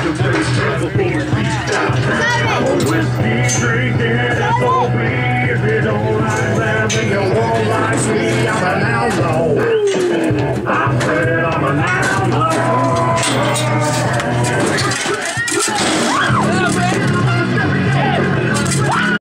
I'm a whiskey drinking FOB. If you don't like that, then you won't like me. I'm an outlaw.